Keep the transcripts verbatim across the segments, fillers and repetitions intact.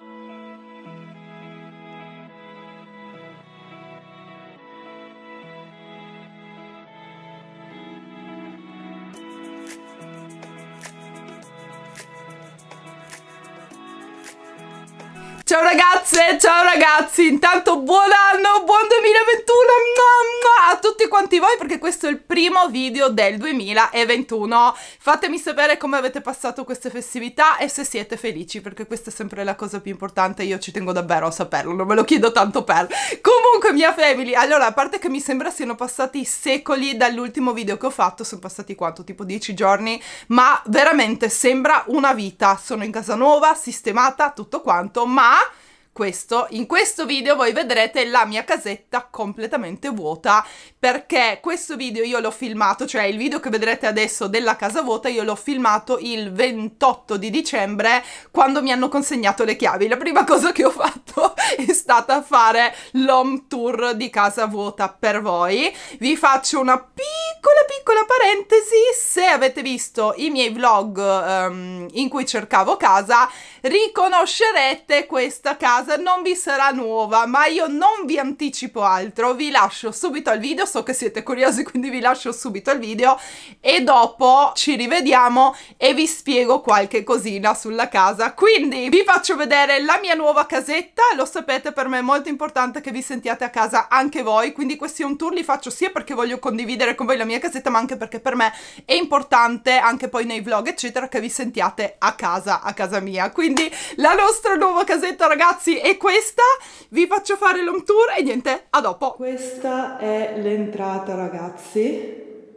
Ciao ragazze, ciao ragazzi, intanto buon anno, buon duemilaventuno a tutti quanti voi, perché questo è il primo video del duemilaventuno. Fatemi sapere come avete passato queste festività e se siete felici, perché questa è sempre la cosa più importante, io ci tengo davvero a saperlo, non ve lo chiedo tanto per. Comunque mia family, allora, a parte che mi sembra siano passati secoli dall'ultimo video che ho fatto, sono passati quanto? Tipo dieci giorni, ma veramente sembra una vita. Sono in casa nuova, sistemata, tutto quanto, ma questo, in questo video voi vedrete la mia casetta completamente vuota, perché questo video io l'ho filmato, cioè il video che vedrete adesso della casa vuota io l'ho filmato il ventotto di dicembre, quando mi hanno consegnato le chiavi. La prima cosa che ho fatto è stata fare l'home tour di casa vuota per voi. Vi faccio una piccola piccola parentesi: se avete visto i miei vlog um, in cui cercavo casa, riconoscerete questa casa. Non vi sarà nuova, ma io non vi anticipo altro, vi lascio subito al video. So che siete curiosi, quindi vi lascio subito al video e dopo ci rivediamo e vi spiego qualche cosina sulla casa. Quindi vi faccio vedere la mia nuova casetta. Lo sapete, per me è molto importante che vi sentiate a casa anche voi, quindi questi home tour li faccio sia perché voglio condividere con voi la mia casetta, ma anche perché per me è importante, anche poi nei vlog eccetera, che vi sentiate a casa, a casa mia. Quindi la nostra nuova casetta, ragazzi, è questa. Vi faccio fare l'home tour e niente, a dopo. Questa è l'entrata, ragazzi,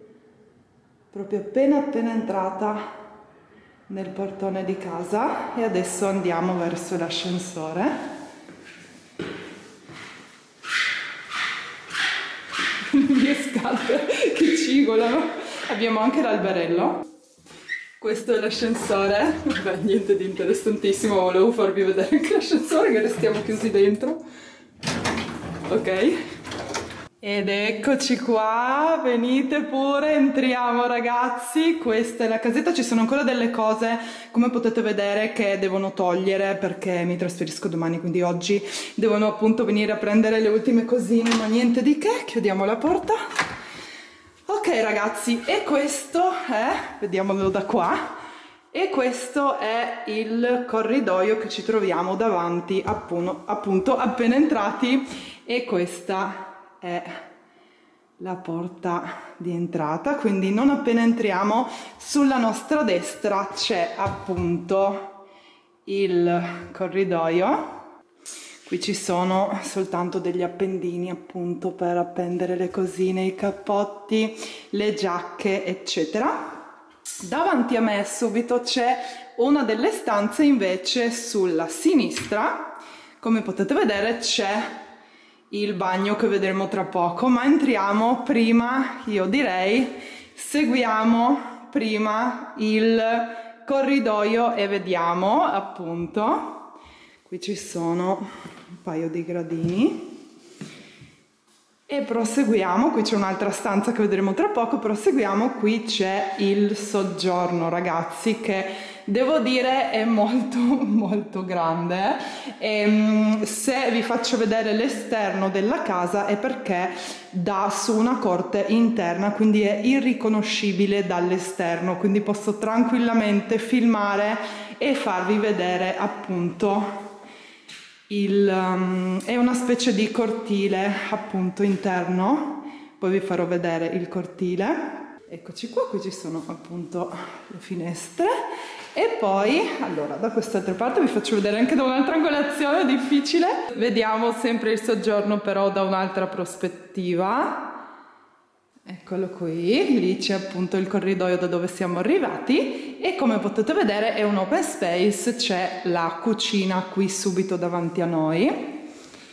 proprio appena appena entrata nel portone di casa, e adesso andiamo verso l'ascensore. Le mie scarpe che cigolano. Abbiamo anche l'alberello. Questo è l'ascensore. Beh, niente di interessantissimo, volevo farvi vedere anche l'ascensore, che restiamo chiusi dentro. Ok. Ed eccoci qua, venite pure, entriamo ragazzi. Questa è la casetta, ci sono ancora delle cose, come potete vedere, che devono togliere perché mi trasferisco domani, quindi oggi devono appunto venire a prendere le ultime cosine, ma niente di che. Chiudiamo la porta. Ok ragazzi, e questo è, vediamolo da qua, e questo è il corridoio che ci troviamo davanti, appunto, appunto appena entrati, e questa è la porta di entrata. Quindi non appena entriamo, sulla nostra destra c'è appunto il corridoio. Qui ci sono soltanto degli appendini appunto per appendere le cosine, i cappotti, le giacche eccetera. Davanti a me subito c'è una delle stanze invece sulla sinistra. Come potete vedere c'è il bagno che vedremo tra poco, ma entriamo prima, io direi, seguiamo prima il corridoio e vediamo appunto. Qui ci sono un paio di gradini e proseguiamo. Qui c'è un'altra stanza che vedremo tra poco. Proseguiamo. Qui c'è il soggiorno, ragazzi, che devo dire è molto molto grande. E se vi faccio vedere l'esterno della casa è perché dà su una corte interna, quindi è irriconoscibile dall'esterno, quindi posso tranquillamente filmare e farvi vedere appunto il um, è una specie di cortile appunto interno. Poi vi farò vedere il cortile. Eccoci qua, qui ci sono appunto le finestre. E poi, allora, da quest'altra parte vi faccio vedere anche da un'altra angolazione difficile. Vediamo sempre il soggiorno però da un'altra prospettiva. Eccolo qui, lì c'è appunto il corridoio da dove siamo arrivati e come potete vedere è un open space, c'è la cucina qui subito davanti a noi.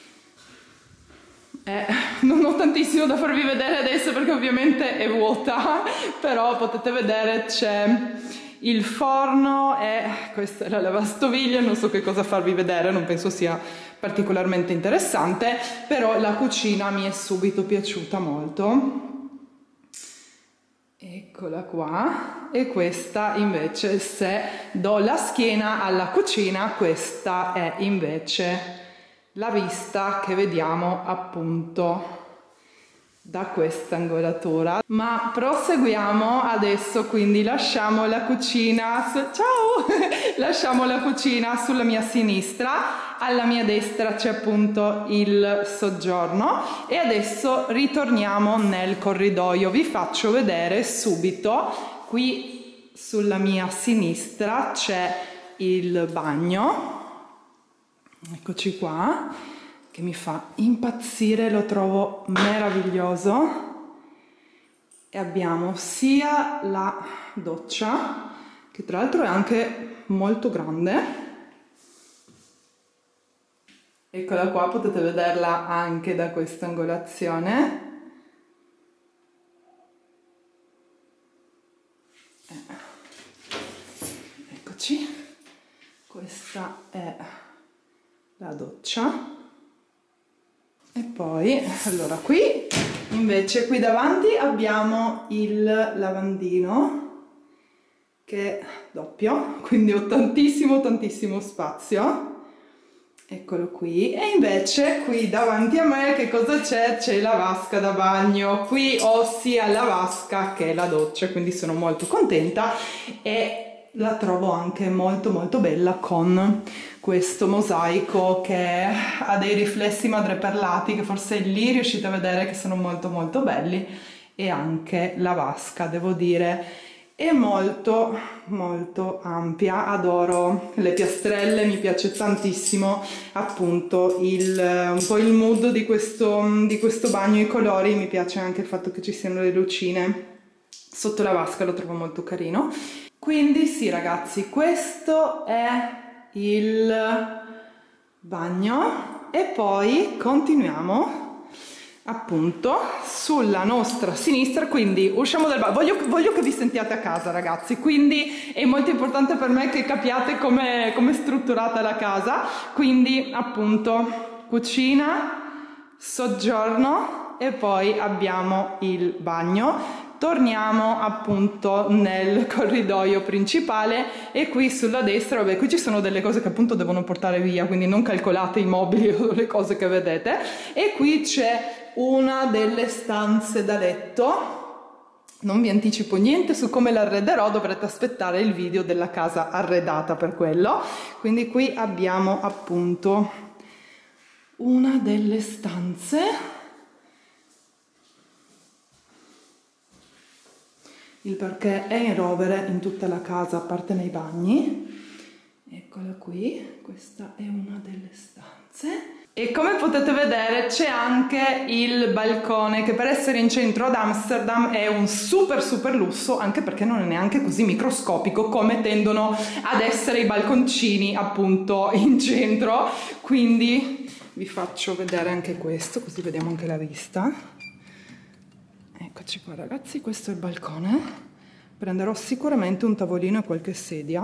Eh, non ho tantissimo da farvi vedere adesso perché ovviamente è vuota, però potete vedere c'è il forno e questa è la lavastoviglie. Non so che cosa farvi vedere, non penso sia particolarmente interessante, però la cucina mi è subito piaciuta molto. Eccola qua. E questa invece, se do la schiena alla cucina, questa è invece la vista che vediamo appunto da questa angolatura. Ma proseguiamo adesso, quindi lasciamo la cucina su... ciao lasciamo la cucina sulla mia sinistra, alla mia destra c'è appunto il soggiorno e adesso ritorniamo nel corridoio. Vi faccio vedere subito. Qui sulla mia sinistra c'è il bagno, eccoci qua, che mi fa impazzire, lo trovo meraviglioso. E abbiamo sia la doccia, che tra l'altro è anche molto grande. Eccola qua, potete vederla anche da questa angolazione. Eccoci, questa è la doccia. E poi, allora, qui invece, qui davanti abbiamo il lavandino, che è doppio, quindi ho tantissimo, tantissimo spazio. Eccolo qui. E invece, qui davanti a me, che cosa c'è? C'è la vasca da bagno. Qui ho sia la vasca che la doccia, quindi sono molto contenta e la trovo anche molto molto bella con questo mosaico che ha dei riflessi madreperlati che forse lì riuscite a vedere che sono molto molto belli, e anche la vasca, devo dire, è molto molto ampia. Adoro le piastrelle, mi piace tantissimo appunto il, un po' il mood di questo, di questo bagno, i colori, mi piace anche il fatto che ci siano le lucine sotto la vasca, lo trovo molto carino. Quindi sì ragazzi, questo è il bagno e poi continuiamo appunto sulla nostra sinistra, quindi usciamo dal bagno. Voglio, voglio che vi sentiate a casa ragazzi, quindi è molto importante per me che capiate come è strutturata la casa. Quindi appunto cucina, soggiorno e poi abbiamo il bagno. Torniamo appunto nel corridoio principale e qui sulla destra, vabbè, qui ci sono delle cose che appunto devono portare via, quindi non calcolate i mobili o le cose che vedete. E qui c'è una delle stanze da letto. Non vi anticipo niente su come l'arrederò, dovrete aspettare il video della casa arredata per quello. Quindi qui abbiamo appunto una delle stanze. Il parquet è in rovere in tutta la casa, a parte nei bagni. Eccola qui, questa è una delle stanze. E come potete vedere c'è anche il balcone, che per essere in centro ad Amsterdam è un super super lusso, anche perché non è neanche così microscopico come tendono ad essere i balconcini appunto in centro. Quindi vi faccio vedere anche questo, così vediamo anche la vista. Eccoci qua ragazzi, questo è il balcone. Prenderò sicuramente un tavolino e qualche sedia.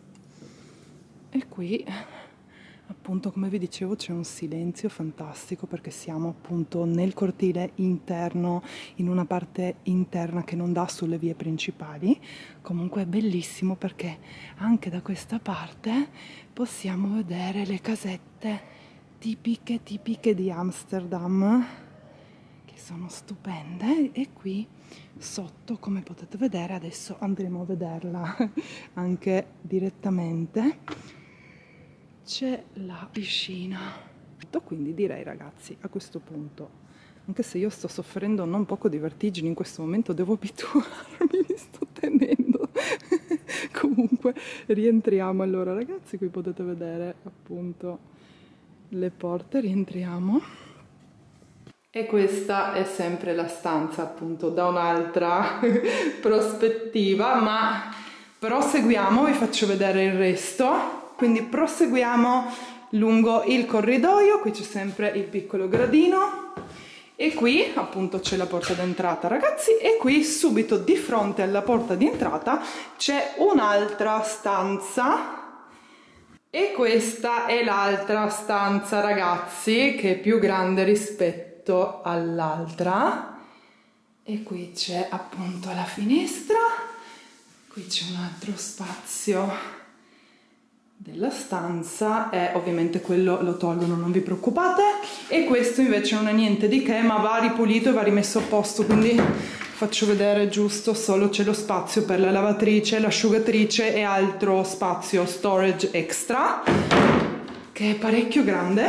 E qui appunto, come vi dicevo, c'è un silenzio fantastico perché siamo appunto nel cortile interno, in una parte interna che non dà sulle vie principali. Comunque è bellissimo perché anche da questa parte possiamo vedere le casette tipiche tipiche di Amsterdam, sono stupende. E qui sotto, come potete vedere, adesso andremo a vederla anche direttamente, c'è la piscina. Quindi direi ragazzi, a questo punto, anche se io sto soffrendo non poco di vertigini in questo momento, devo abituarmi, mi sto tenendo. Comunque rientriamo. Allora ragazzi, qui potete vedere appunto le porte, rientriamo. E questa è sempre la stanza appunto da un'altra prospettiva, ma proseguiamo, vi faccio vedere il resto. Quindi proseguiamo lungo il corridoio, qui c'è sempre il piccolo gradino e qui appunto c'è la porta d'entrata ragazzi, e qui subito di fronte alla porta di entrata c'è un'altra stanza. E questa è l'altra stanza ragazzi, che è più grande rispetto all'altra. E qui c'è appunto la finestra, qui c'è un altro spazio della stanza e ovviamente quello lo tolgono, non vi preoccupate. E questo invece non è niente di che, ma va ripulito e va rimesso a posto, quindi faccio vedere giusto, solo c'è lo spazio per la lavatrice, l'asciugatrice e altro spazio storage extra che è parecchio grande.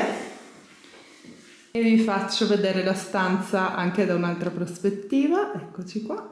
E vi faccio vedere la stanza anche da un'altra prospettiva, eccoci qua.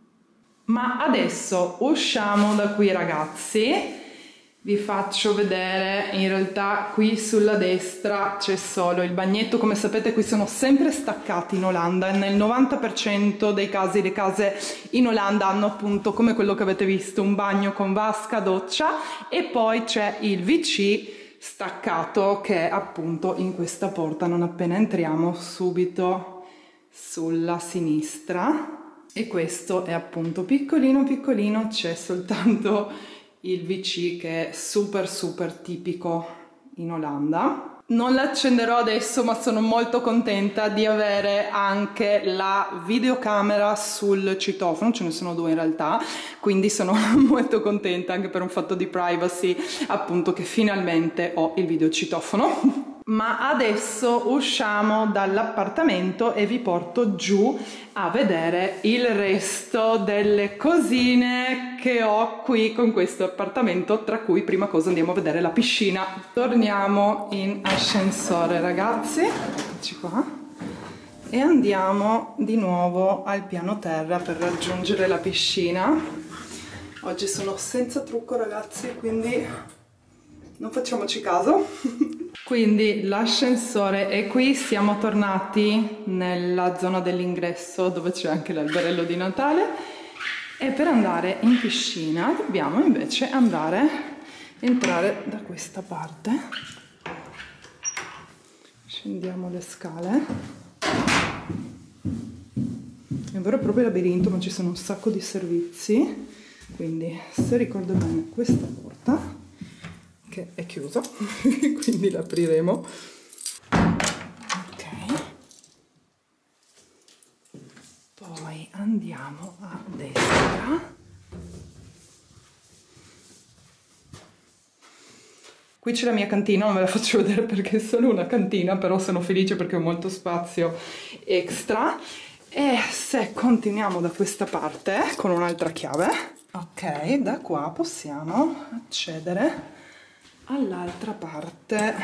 Ma adesso usciamo da qui, ragazzi. Vi faccio vedere, in realtà qui sulla destra c'è solo il bagnetto. Come sapete qui sono sempre staccati in Olanda e nel novanta per cento dei casi le case in Olanda hanno appunto, come quello che avete visto, un bagno con vasca, doccia e poi c'è il V C staccato che è appunto in questa porta, non appena entriamo, subito sulla sinistra. E questo è appunto piccolino piccolino, c'è soltanto il V C che è super super tipico in Olanda. Non l'accenderò adesso, ma sono molto contenta di avere anche la videocamera sul citofono, ce ne sono due in realtà, quindi sono molto contenta anche per un fatto di privacy, appunto, che finalmente ho il videocitofono. Ma adesso usciamo dall'appartamento e vi porto giù a vedere il resto delle cosine che ho qui con questo appartamento, tra cui prima cosa andiamo a vedere la piscina. Torniamo in ascensore, ragazzi, eccoci qua, e andiamo di nuovo al piano terra per raggiungere la piscina. Oggi sono senza trucco, ragazzi, quindi non facciamoci caso. Quindi l'ascensore è qui, siamo tornati nella zona dell'ingresso dove c'è anche l'alberello di Natale e per andare in piscina dobbiamo invece andare, entrare da questa parte. Scendiamo le scale. È un vero e proprio labirinto, ma ci sono un sacco di servizi, quindi se ricordo bene questa porta che è chiuso, quindi l'apriremo. Ok, poi andiamo a destra. Qui c'è la mia cantina, non ve la faccio vedere perché è solo una cantina, però sono felice perché ho molto spazio extra. E se continuiamo da questa parte con un'altra chiave, ok, da qua possiamo accedere all'altra parte.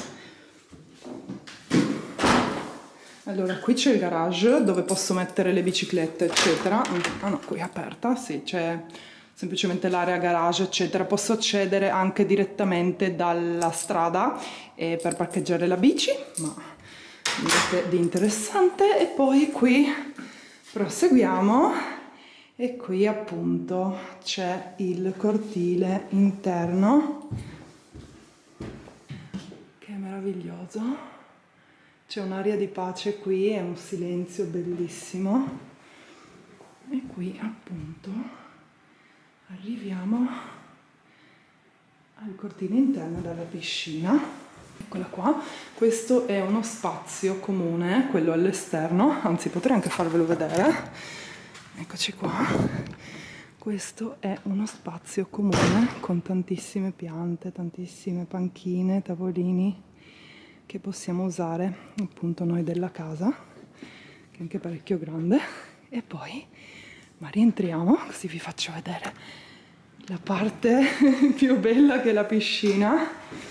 Allora, qui c'è il garage dove posso mettere le biciclette eccetera. Ah no, qui è aperta, sì, c'è semplicemente l'area garage eccetera. Posso accedere anche direttamente dalla strada eh, per parcheggiare la bici, ma niente di interessante. E poi qui proseguiamo e qui appunto c'è il cortile interno, meraviglioso. C'è un'aria di pace qui e un silenzio bellissimo. E qui appunto arriviamo al cortile interno della piscina. Eccola qua. Questo è uno spazio comune, quello all'esterno, anzi potrei anche farvelo vedere. Eccoci qua. Questo è uno spazio comune con tantissime piante, tantissime panchine, tavolini che possiamo usare appunto noi della casa, che è anche parecchio grande. E poi, ma rientriamo così vi faccio vedere la parte più bella che è la piscina.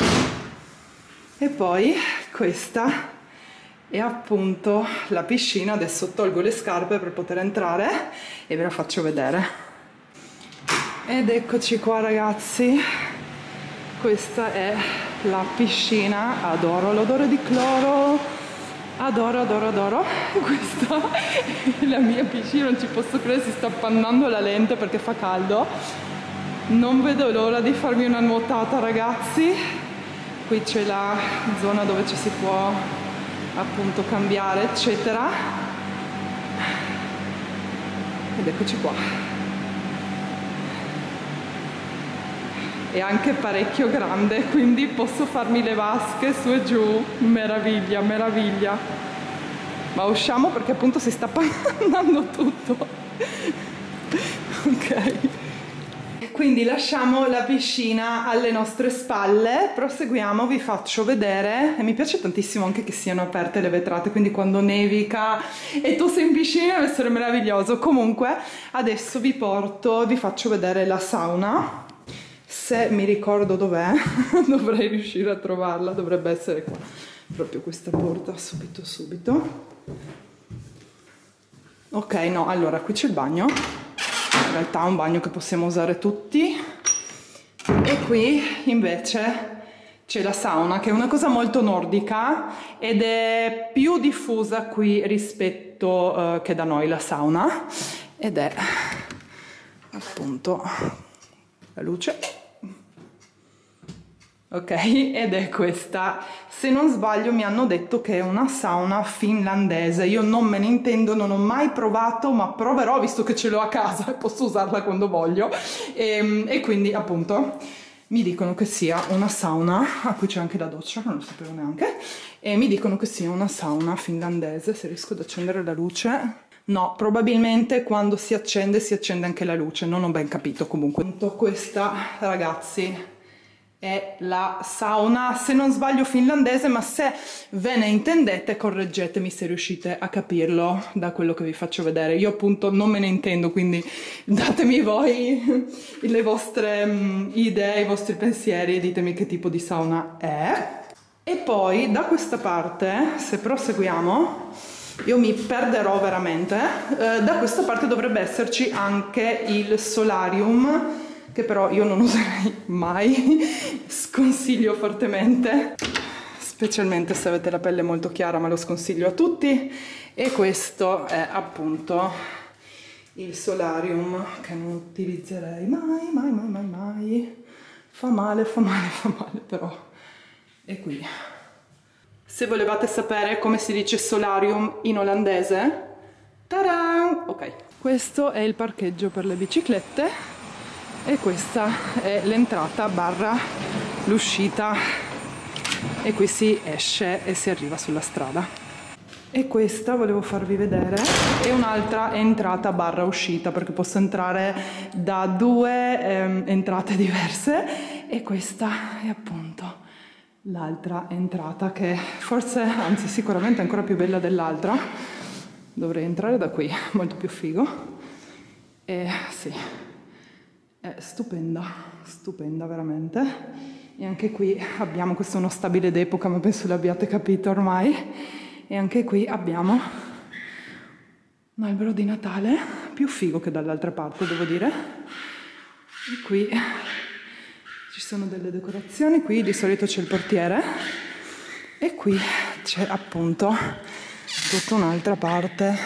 E poi questa è appunto la piscina. Adesso tolgo le scarpe per poter entrare e ve la faccio vedere. Ed eccoci qua, ragazzi, questa è la piscina. Adoro l'odore di cloro, adoro adoro adoro. Questa è la mia piscina, non ci posso credere, si sta appannando la lente perché fa caldo. Non vedo l'ora di farmi una nuotata, ragazzi. Qui c'è la zona dove ci si può appunto cambiare eccetera. Ed eccoci qua. È anche parecchio grande, quindi posso farmi le vasche su e giù. Meraviglia, meraviglia. ma usciamo perché appunto si sta appannando tutto. Ok, quindi lasciamo la piscina alle nostre spalle, proseguiamo, vi faccio vedere, e mi piace tantissimo anche che siano aperte le vetrate, quindi quando nevica e tu sei in piscina deve essere meraviglioso. Comunque adesso vi porto, vi faccio vedere la sauna, se mi ricordo dov'è. Dovrei riuscire a trovarla, dovrebbe essere qua, proprio questa porta, subito subito. Ok, no, allora qui c'è il bagno, in realtà è un bagno che possiamo usare tutti, e qui invece c'è la sauna, che è una cosa molto nordica ed è più diffusa qui rispetto uh, che da noi la sauna, ed è appunto la luce. Ok, ed è questa. Se non sbaglio mi hanno detto che è una sauna finlandese, io non me ne intendo, non ho mai provato, ma proverò visto che ce l'ho a casa e posso usarla quando voglio, e, e quindi appunto mi dicono che sia una sauna, ah qui c'è anche la doccia, non lo sapevo neanche, e mi dicono che sia una sauna finlandese. Se riesco ad accendere la luce, no, probabilmente quando si accende si accende anche la luce, non ho ben capito. Comunque questa, ragazzi, è la sauna, se non sbaglio finlandese, ma se ve ne intendete correggetemi se riuscite a capirlo da quello che vi faccio vedere. Io appunto non me ne intendo, quindi datemi voi le vostre um, idee, i vostri pensieri e ditemi che tipo di sauna è. E poi da questa parte, se proseguiamo, io mi perderò veramente, eh, da questa parte dovrebbe esserci anche il solarium, che però io non userei mai, sconsiglio fortemente, specialmente se avete la pelle molto chiara, ma lo sconsiglio a tutti. E questo è appunto il solarium che non utilizzerei mai, mai, mai, mai, mai. Fa male, fa male, fa male, però è qui. Se volevate sapere come si dice solarium in olandese, taran! Ok, questo è il parcheggio per le biciclette. E questa è l'entrata barra l'uscita, e qui si esce e si arriva sulla strada. E questa volevo farvi vedere, è un'altra entrata barra uscita, perché posso entrare da due ehm, entrate diverse, e questa è appunto l'altra entrata, che forse, anzi sicuramente è ancora più bella dell'altra. Dovrei entrare da qui, molto più figo. E sì, è stupenda, stupenda veramente. E anche qui abbiamo, questo è uno stabile d'epoca, ma penso l'abbiate capito ormai. E anche qui abbiamo un albero di Natale, più figo che dall'altra parte, devo dire. E qui ci sono delle decorazioni, qui di solito c'è il portiere, e qui c'è appunto tutta un'altra parte,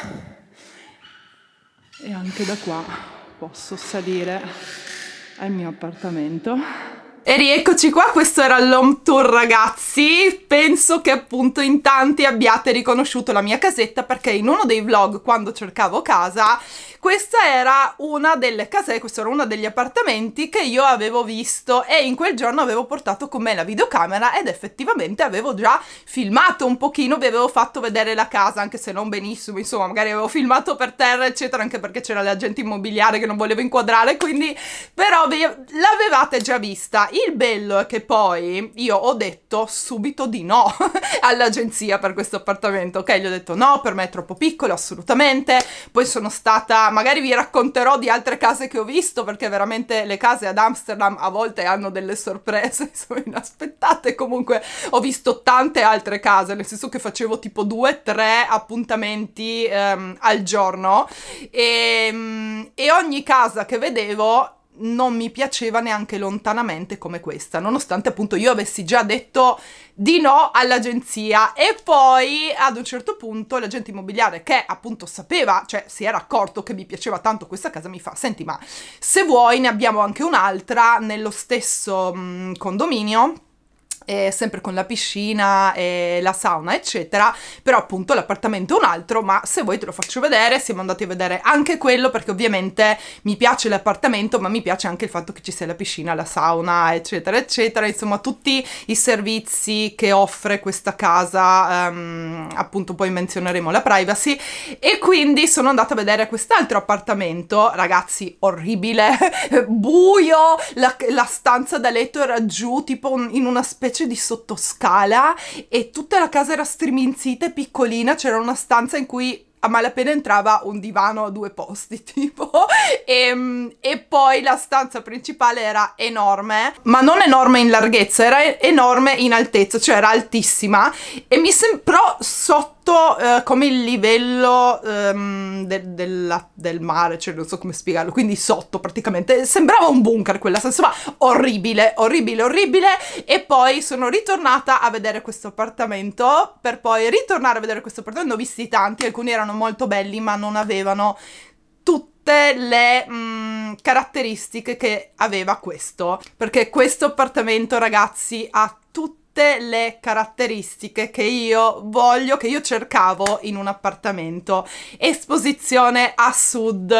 e anche da qua posso salire al mio appartamento. E rieccoci qua, questo era l'home tour, ragazzi. Penso che appunto in tanti abbiate riconosciuto la mia casetta, perché in uno dei vlog, quando cercavo casa, questa era una delle case, questo era uno degli appartamenti che io avevo visto, e in quel giorno avevo portato con me la videocamera ed effettivamente avevo già filmato un pochino, vi avevo fatto vedere la casa, anche se non benissimo, insomma, magari avevo filmato per terra eccetera, anche perché c'era l'agente immobiliare che non volevo inquadrare, quindi però l'avevate già vista. Il bello è che poi io ho detto subito di no all'agenzia per questo appartamento, ok? Gli ho detto no, per me è troppo piccolo, assolutamente. Poi sono stata, magari vi racconterò di altre case che ho visto, perché veramente le case ad Amsterdam a volte hanno delle sorprese, insomma, inaspettate. Comunque ho visto tante altre case, nel senso che facevo tipo due, tre appuntamenti um, al giorno, e, um, e ogni casa che vedevo non mi piaceva neanche lontanamente come questa, nonostante appunto io avessi già detto di no all'agenzia. E poi ad un certo punto l'agente immobiliare, che appunto sapeva, cioè si era accorto che mi piaceva tanto questa casa, mi fa: senti, ma se vuoi ne abbiamo anche un'altra nello stesso mh, condominio, E sempre con la piscina e la sauna eccetera, però appunto l'appartamento è un altro, ma se vuoi te lo faccio vedere. Siamo andati a vedere anche quello perché ovviamente mi piace l'appartamento, ma mi piace anche il fatto che ci sia la piscina, la sauna eccetera eccetera, insomma tutti i servizi che offre questa casa, um, appunto poi menzioneremo la privacy. E quindi sono andata a vedere quest'altro appartamento, ragazzi, orribile, buio, la, la stanza da letto era giù tipo un, in una specie di sottoscala e tutta la casa era striminzita e piccolina, c'era una stanza in cui a malapena entrava un divano a due posti tipo e, e poi la stanza principale era enorme, ma non enorme in larghezza, era enorme in altezza, cioè era altissima e mi sembrò sotto eh, come il livello um, de della, del mare, cioè non so come spiegarlo, quindi sotto praticamente, sembrava un bunker quella stanza, insomma orribile, orribile, orribile. E poi sono ritornata a vedere questo appartamento per poi ritornare a vedere questo appartamento, ne ho visti tanti, alcuni erano molto belli ma non avevano tutte le mm, caratteristiche che aveva questo, perché questo appartamento, ragazzi, ha tutte le caratteristiche che io voglio, che io cercavo in un appartamento. Esposizione a sud,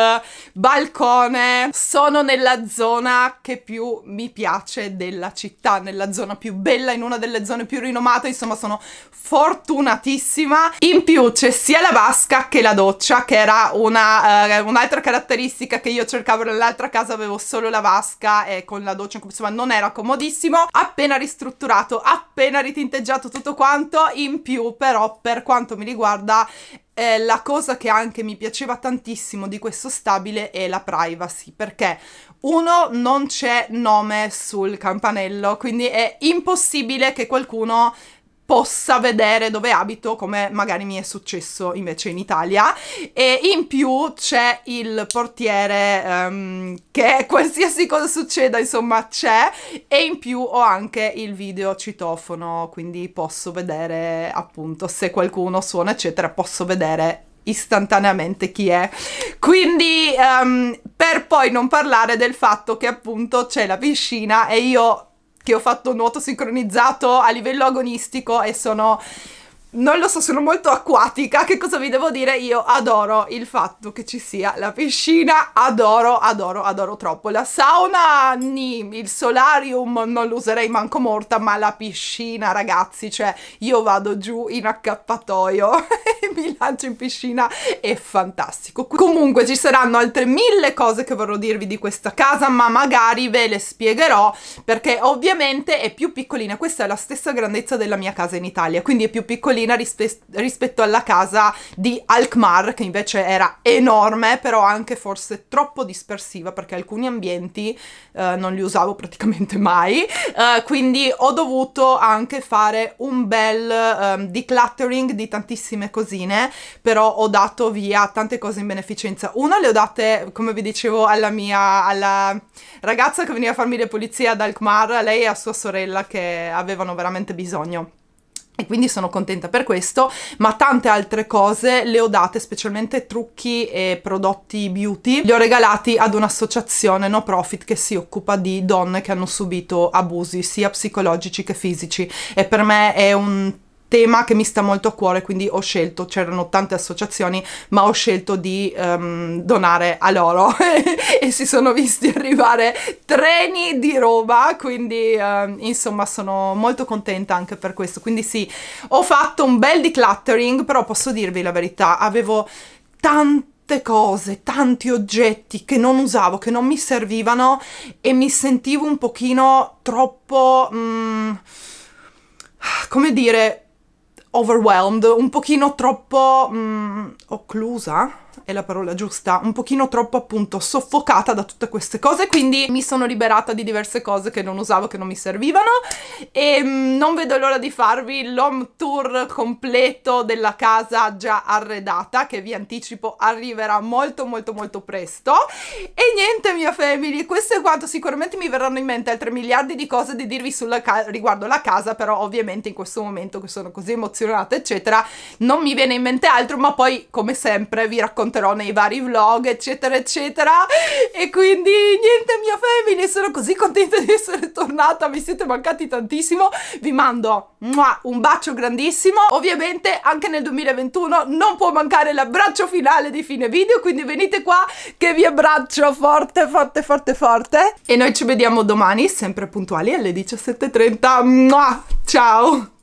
balcone, sono nella zona che più mi piace della città, nella zona più bella, in una delle zone più rinomate, insomma sono fortunatissima. In più c'è sia la vasca che la doccia, che era una uh, un'altra caratteristica che io cercavo nell'altra casa, avevo solo la vasca e con la doccia insomma non era comodissimo. Appena ristrutturato, appena ritinteggiato tutto quanto. In più però, per quanto mi riguarda, eh, la cosa che anche mi piaceva tantissimo di questo stabile è la privacy, perché uno, non c'è nome sul campanello, quindi è impossibile che qualcuno possa vedere dove abito, come magari mi è successo invece in Italia. E in più c'è il portiere um, che qualsiasi cosa succeda insomma c'è, e in più ho anche il video citofono, quindi posso vedere appunto se qualcuno suona eccetera, posso vedere istantaneamente chi è. Quindi um, per poi non parlare del fatto che appunto c'è la piscina e io che ho fatto nuoto sincronizzato a livello agonistico e sono, non lo so, sono molto acquatica. Che cosa vi devo dire? Io adoro il fatto che ci sia la piscina, adoro, adoro, adoro troppo. La sauna, ni, il solarium non lo userei manco morta, ma la piscina, ragazzi, cioè io vado giù in accappatoio e mi lancio in piscina, è fantastico. Comunque ci saranno altre mille cose che vorrò dirvi di questa casa, ma magari ve le spiegherò, perché ovviamente è più piccolina. Questa è la stessa grandezza della mia casa in Italia, quindi è più piccolina Rispe rispetto alla casa di Alkmaar, che invece era enorme, però anche forse troppo dispersiva, perché alcuni ambienti eh, non li usavo praticamente mai, eh, quindi ho dovuto anche fare un bel um, decluttering di tantissime cosine, però ho dato via tante cose in beneficenza. Una le ho date, come vi dicevo, alla mia alla ragazza che veniva a farmi le pulizie ad Alkmaar, lei e a sua sorella che avevano veramente bisogno. E quindi sono contenta per questo, ma tante altre cose le ho date, specialmente trucchi e prodotti beauty, li ho regalati ad un'associazione no profit che si occupa di donne che hanno subito abusi, sia psicologici che fisici, e per me è un tema che mi sta molto a cuore, quindi ho scelto, c'erano tante associazioni, ma ho scelto di um, donare a loro e si sono visti arrivare treni di roba, quindi um, insomma sono molto contenta anche per questo. Quindi sì, ho fatto un bel decluttering, però posso dirvi la verità, avevo tante cose, tanti oggetti che non usavo, che non mi servivano, e mi sentivo un pochino troppo, mm, come dire, overwhelmed, un pochino troppo mm, occlusa, è la parola giusta, un pochino troppo appunto soffocata da tutte queste cose, quindi mi sono liberata di diverse cose che non usavo, che non mi servivano, e mm, non vedo l'ora di farvi l'home tour completo della casa già arredata, che vi anticipo arriverà molto molto molto presto. E niente, mia family, questo è quanto. Sicuramente mi verranno in mente altre miliardi di cose da dirvi sulla riguardo la casa, però ovviamente in questo momento che sono così emozionata eccetera non mi viene in mente altro, ma poi come sempre vi racconto racconterò nei vari vlog, eccetera eccetera. E quindi niente, mia family, sono così contenta di essere tornata, mi siete mancati tantissimo, vi mando un bacio grandissimo. Ovviamente anche nel duemilaventuno non può mancare l'abbraccio finale di fine video, quindi venite qua che vi abbraccio forte forte forte forte, e noi ci vediamo domani sempre puntuali alle diciassette e trenta. Ciao!